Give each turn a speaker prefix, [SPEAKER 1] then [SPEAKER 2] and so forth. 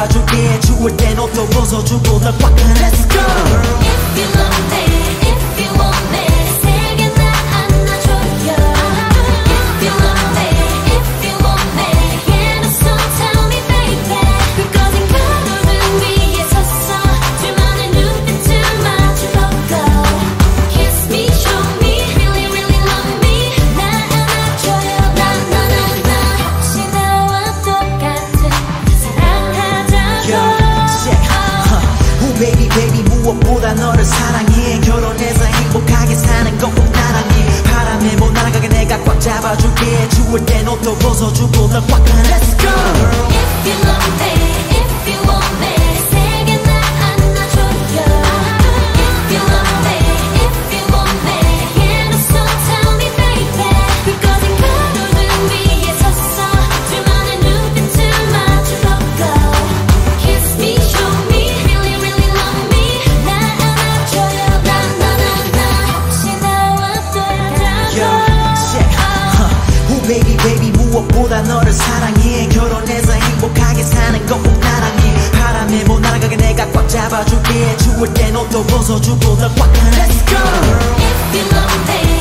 [SPEAKER 1] 잡아줄게 추울 땐 옷도 벗어주고 널 꽉 안아 Let's go
[SPEAKER 2] If you love me, if you want me 세게 나 안아줘요 If you love me, if you want me 얘는 so tell me baby 그거진 가로등 위에 섰어 둘만의 눈빛을 마주보고 Kiss me, show me, really really love me 나 안아줘요 나나나나 혹시 나와 똑같은 사랑하자고
[SPEAKER 1] Baby baby 무엇보다 너를 사랑해 결혼해서 행복하게 사는 건 꼭 나랑해 바람에 못 날아가게 내가 꽉 잡아줄게 추울 땐 옷도 벗어주고 널 꽉 안아 Let's go
[SPEAKER 2] If you love me, if you want me 세게 나 안아줘요 If you love me, if you want me 얘는 so tell me baby 그거진 가로등 위에 섰어 둘만의 눈빛을 마주보고 Kiss me, show me, really really love me 나 안아줘요 나나나나 혹시 나와 똑같아
[SPEAKER 1] Baby baby 무엇보다 너를 사랑해 결혼해서 행복하게 사는 건 꼭 나랑해 바람에 못 날아가게 내가 꽉 잡아줄게 추울 땐 옷도 벗어주고 널 꽉 안아 Let's go
[SPEAKER 2] If you love me